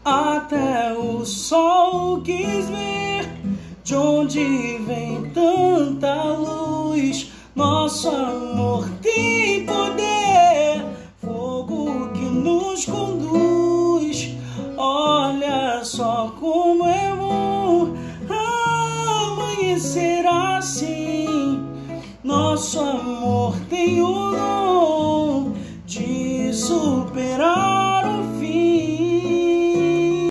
Até o sol quis ver de onde vem tanta luz. Nosso amor tem poder, fogo que nos conduz. Olha só como é bom amanhecer assim. Nosso amor tem o dom de superar